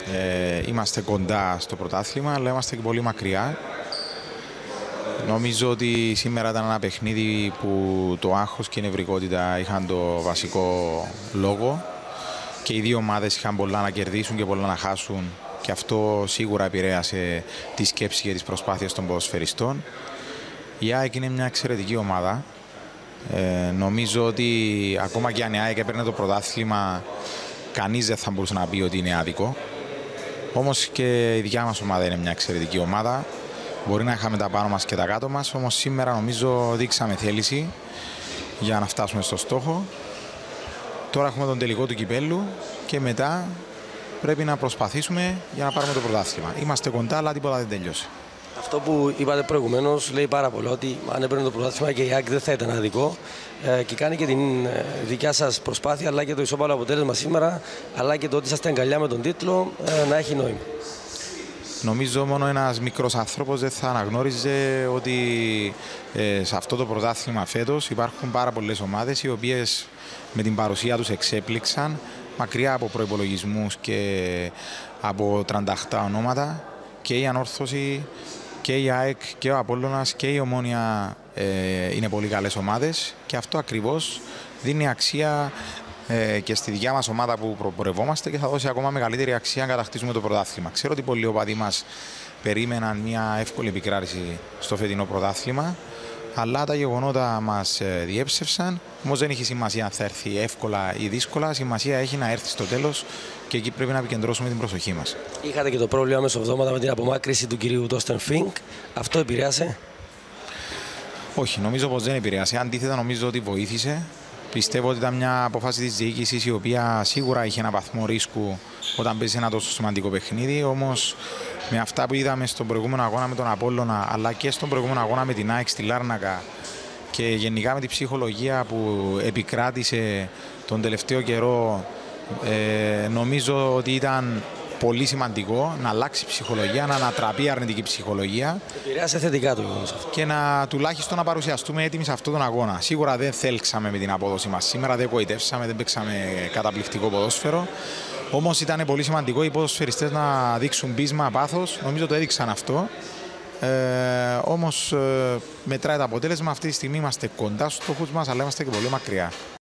Είμαστε κοντά στο πρωτάθλημα, αλλά είμαστε και πολύ μακριά. Νομίζω ότι σήμερα ήταν ένα παιχνίδι που το άγχος και η νευρικότητα είχαν το βασικό λόγο και οι δύο ομάδες είχαν πολλά να κερδίσουν και πολλά να χάσουν και αυτό σίγουρα επηρέασε τη σκέψη και τις προσπάθειες των ποδοσφαιριστών. Η ΑΕΚ είναι μια εξαιρετική ομάδα. Νομίζω ότι ακόμα και αν η ΑΕΚ έπαιρνε το πρωτάθλημα, κανείς δεν θα μπορούσε να πει ότι είναι άδικο. Όμως και η δικιά μας ομάδα είναι μια εξαιρετική ομάδα. Μπορεί να είχαμε τα πάνω μας και τα κάτω μας, όμως σήμερα νομίζω δείξαμε θέληση για να φτάσουμε στο στόχο. Τώρα έχουμε τον τελικό του κυπέλλου και μετά πρέπει να προσπαθήσουμε για να πάρουμε το πρωτάθλημα. Είμαστε κοντά, αλλά τίποτα δεν τελειώσει. Αυτό που είπατε προηγουμένως λέει πάρα πολλά, ότι αν έπαιρνε το πρωτάθλημα και η ΑΕΚ δεν θα ήταν αδικό και κάνει και την δικιά σας προσπάθεια, αλλά και το ισόπαλο αποτέλεσμα σήμερα, αλλά και το ότι είσαστε αγκαλιά με τον τίτλο να έχει νόημα. Νομίζω μόνο ένας μικρός άνθρωπος δεν θα αναγνώριζε ότι σε αυτό το πρωτάθλημα φέτος υπάρχουν πάρα πολλές ομάδες οι οποίες με την παρουσία τους εξέπληξαν μακριά από προϋπολογισμούς και από 38 ονόματα. Και η Ανόρθωση και η ΑΕΚ και ο Απόλλωνας και η Ομόνοια είναι πολύ καλές ομάδες και αυτό ακριβώς δίνει αξία και στη δικιά μας ομάδα που προπορευόμαστε και θα δώσει ακόμα μεγαλύτερη αξία αν κατακτήσουμε το πρωτάθλημα. Ξέρω ότι πολλοί οπαδοί μας περίμεναν μια εύκολη επικράτηση στο φετινό πρωτάθλημα, αλλά τα γεγονότα μας διέψευσαν. Όμως δεν έχει σημασία αν θα έρθει εύκολα ή δύσκολα. Σημασία έχει να έρθει στο τέλος και εκεί πρέπει να επικεντρώσουμε την προσοχή μας. Είχατε και το πρόβλημα μεσοβδόματα με την απομάκρυση του κυρίου Τόστεν Φινκ. Αυτό επηρέασε? Όχι, νομίζω πως δεν επηρέασε. Αντίθετα, νομίζω ότι βοήθησε. Πιστεύω ότι ήταν μια απόφαση της διοίκησης η οποία σίγουρα είχε ένα βαθμό ρίσκου όταν παίζει ένα τόσο σημαντικό παιχνίδι. Όμως με αυτά που είδαμε στον προηγούμενο αγώνα με τον Απόλλωνα αλλά και στον προηγούμενο αγώνα με την ΑΕΚ στη Λάρνακα και γενικά με την ψυχολογία που επικράτησε τον τελευταίο καιρό, νομίζω ότι ήταν πολύ σημαντικό να αλλάξει η ψυχολογία, να ανατραπεί η αρνητική ψυχολογία. Επηρέασε θετικά το γεγονός αυτό. Και τουλάχιστον να παρουσιαστούμε έτοιμοι σε αυτόν τον αγώνα. Σίγουρα δεν θέλξαμε με την απόδοση μας σήμερα, δεν γοητεύσαμε, δεν παίξαμε καταπληκτικό ποδόσφαιρο. Όμως ήταν πολύ σημαντικό οι ποδοσφαιριστές να δείξουν πείσμα, πάθος. Νομίζω το έδειξαν αυτό. Όμως μετράει το αποτέλεσμα. Αυτή τη στιγμή είμαστε κοντά στους στόχους μας, αλλά είμαστε και πολύ μακριά.